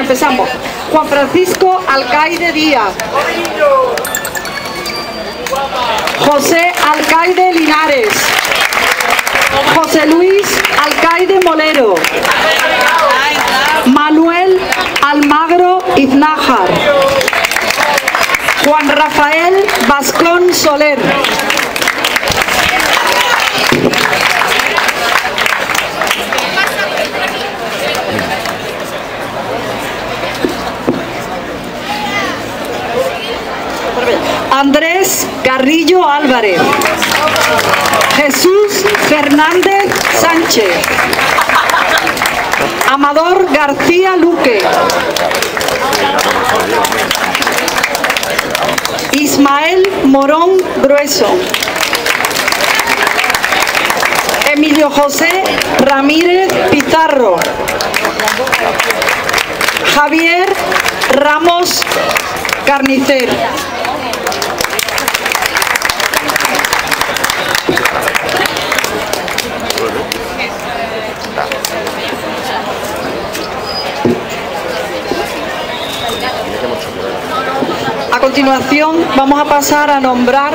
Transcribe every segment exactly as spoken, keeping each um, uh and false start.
empezamos. Juan Francisco Alcaide Díaz. José Alcaide Linares. José Luis Alcaide Molero. Manuel Almagro Iznájar. Juan Rafael Vascón Soler. Andrés Carrillo Álvarez. Jesús Fernández Sánchez. Amador García Luque. Ismael Morón Grueso. Emilio José Ramírez Pizarro. Javier Ramos Carnicer. A continuación vamos a pasar a nombrar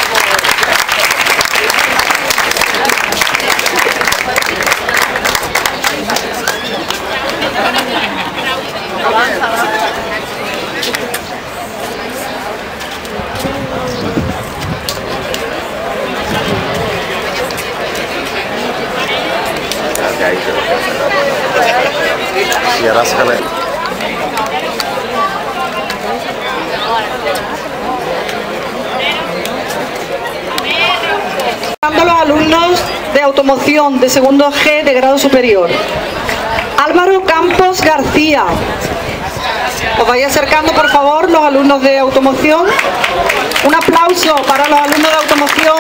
a los alumnos de automoción de segundo G de grado superior. Álvaro Campos García. Os vais acercando, por favor, los alumnos de automoción. Un aplauso para los alumnos de automoción.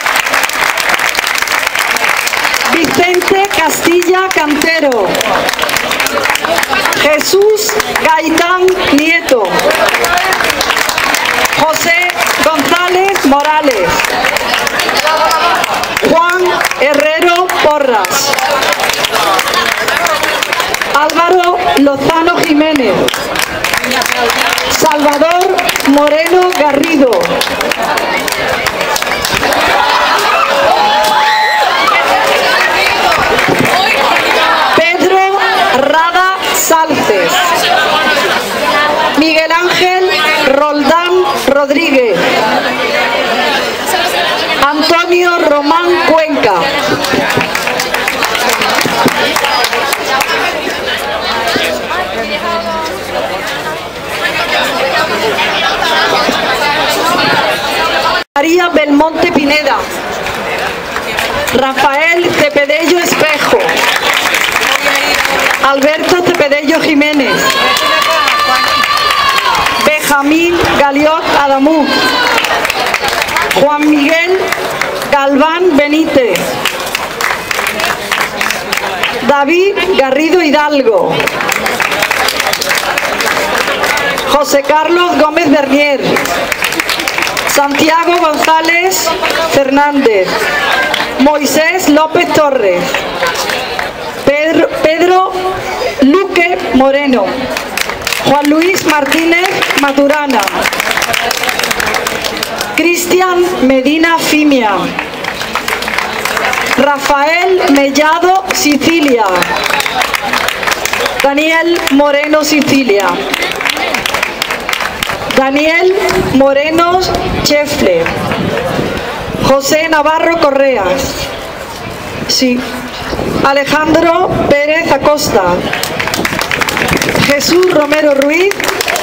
Vicente Castilla Cantero. Jesús Gaitán Nieto. José González Morales. Juan Herrero Porras. Álvaro Lozano Jiménez. Salvador Moreno Garrido. Pedro Rada Salces. Miguel Ángel Roldán Rodríguez. Antonio Román Cuenca. María Belmonte Pineda. Rafael Cepedello Espejo. Alberto Cepedello Jiménez. Benjamín Galiot Adamú. Juan Miguel Galván Benítez. David Garrido Hidalgo. José Carlos Gómez Bernier. Santiago González Fernández. Moisés López Torres. Pedro, Pedro Luque Moreno. Juan Luis Martínez Maturana. Cristian Medina Fimia. Rafael Mellado Sicilia. Daniel Moreno Sicilia. Daniel Moreno Chefle. José Navarro Correas. Sí. Alejandro Pérez Acosta. Jesús Romero Ruiz.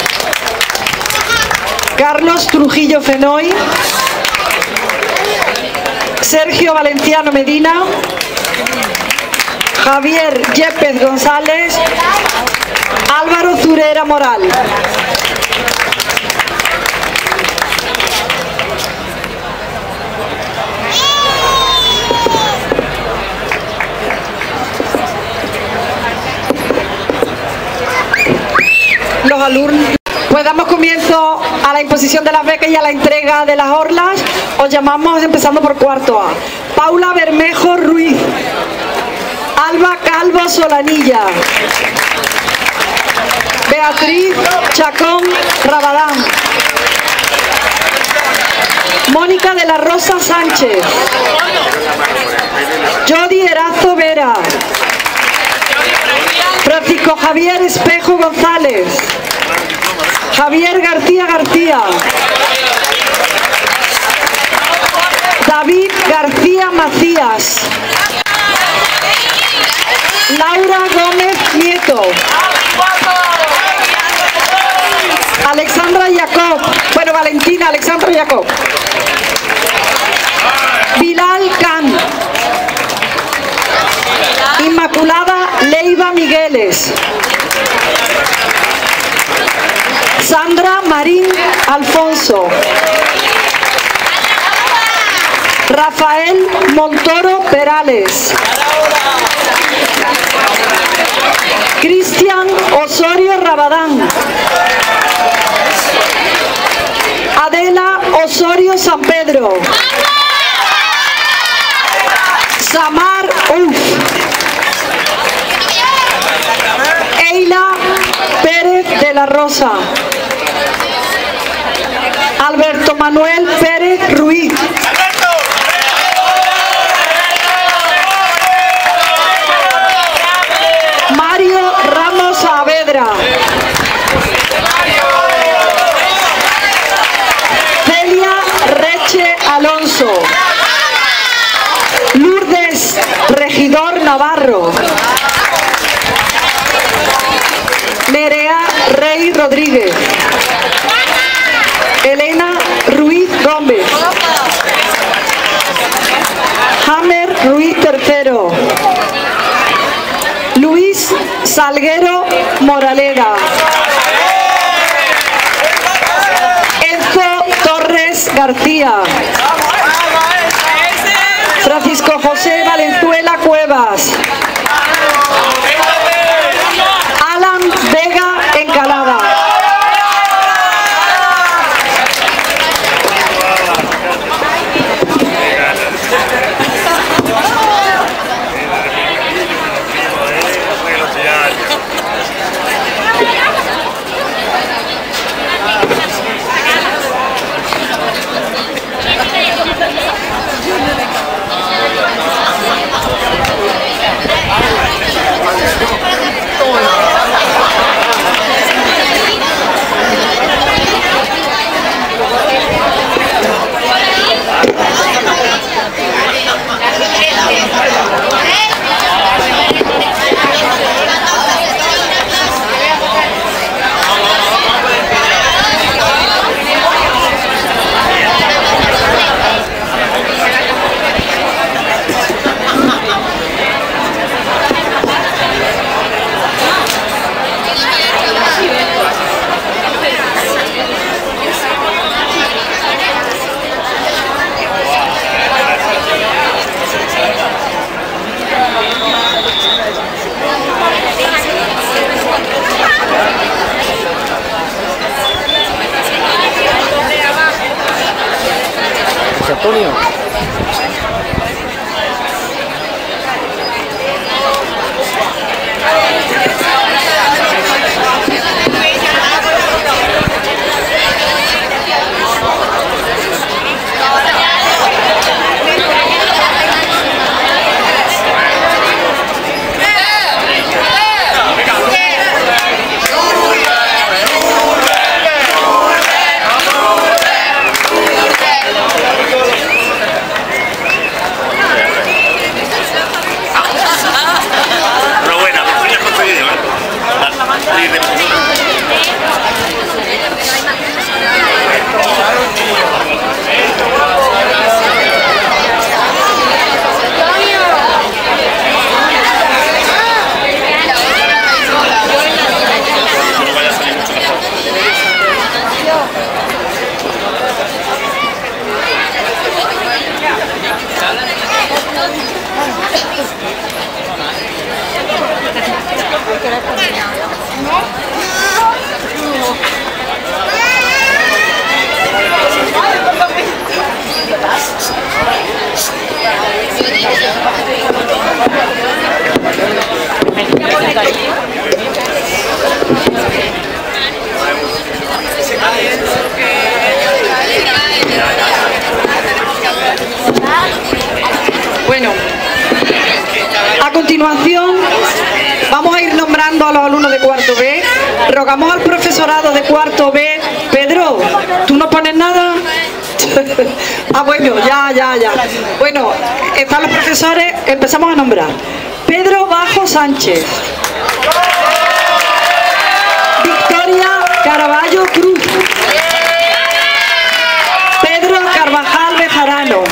Carlos Trujillo Fenoy. Sergio Valenciano Medina. Javier Yepes González. Álvaro Zurera Moral. Los alumnos. Pues damos comienzo a la imposición de las becas y a la entrega de las orlas. Os llamamos, empezando por cuarto A. Paula Bermejo Ruiz. Alba Calvo Solanilla. Beatriz Chacón Rabadán. Mónica de la Rosa Sánchez. Jody Erazo Vera. Francisco Javier Espejo González. Javier García García. David García Macías. Laura Gómez Nieto. Alexandra Jacob. Bueno, Valentina Alexandra Jacob. Bilal Khan. Inmaculada Leiva Migueles. Sandra Marín Alfonso. Rafael Montoro Perales. Cristian Osorio Rabadán. Adela Osorio San Pedro. Samar Uf. Eila Pérez de la Rosa. Alberto Manuel Pérez Ruiz. Mario Ramos Saavedra. Celia Reche Alonso. Lourdes Regidor Navarro. Nerea Rey Rodríguez. Elena Ruiz Gómez. Hammer Ruiz tercero. Luis Salguero Moraleda. Enzo Torres García. Francisco José Valenzuela Cuevas. Alan Vega Encalada. Antonio. continuación vamos a ir nombrando a los alumnos de cuarto B. Rogamos al profesorado de cuarto B. Pedro, ¿tú no pones nada? Ah, bueno, ya, ya, ya. Bueno, están los profesores, empezamos a nombrar. Pedro Bajo Sánchez. Victoria Caraballo Cruz. Pedro Carvajal Bejarano.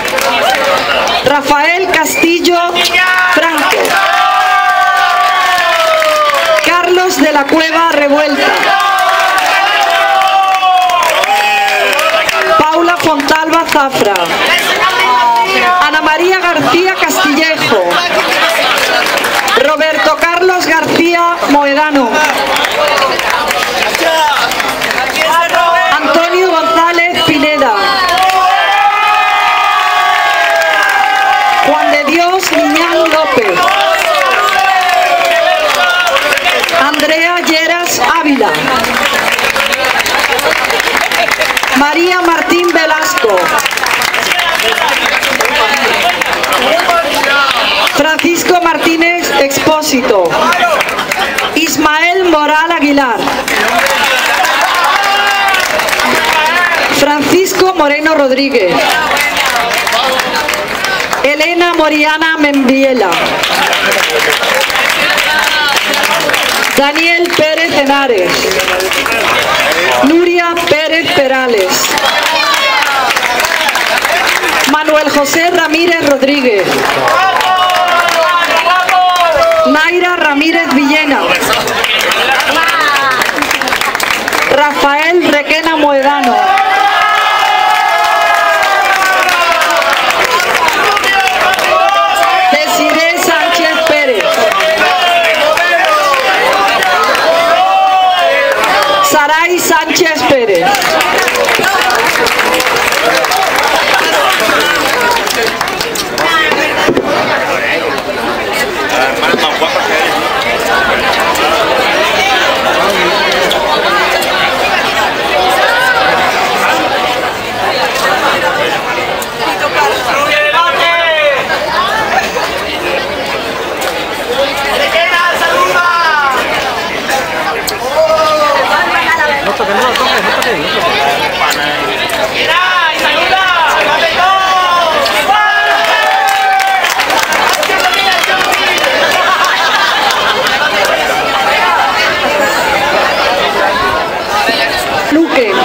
Rafael Castillo Franco. Carlos de la Cueva Revuelta. Paula Fontalba Zafra. Ana María García Castillejo. Roberto Carlos García Moedano. Antonio González Pineda. Juan de Dios Liñán López. Andrea Lleras Ávila. María Martín Velasco. Francisco Martínez Expósito. Ismael Moral Aguilar. Francisco Moreno Rodríguez. Elena Moriana Membiela. Daniel Pérez Henares. Nuria Pérez Perales. Manuel José Ramírez Rodríguez. Naira Ramírez Villena. Rafael Requena Moedano. Desiree Sánchez Pérez. Saray Sánchez Pérez. Luque.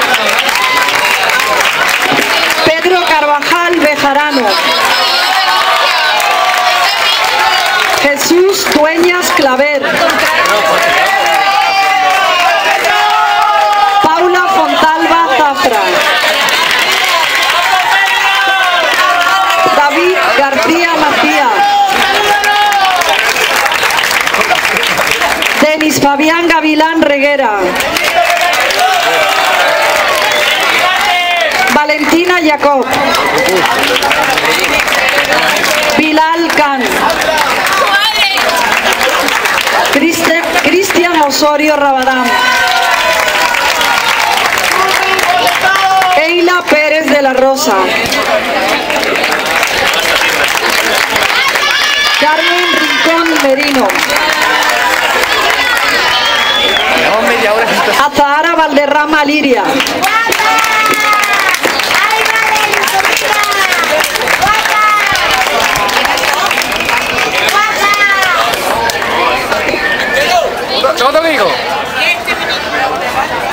Pedro Carvajal Bejarano. Jesús Dueñas Claver. Paula Fontalba Zafra. David García Macías. Denis Fabián Gavilán Reguera. Valentina Jacob. Bilal Khan. Cristian Osorio Rabadán. Eila Pérez de la Rosa. Carmen Rincón Merino. Azahara Valderrama Liria. ¿Cómo te digo?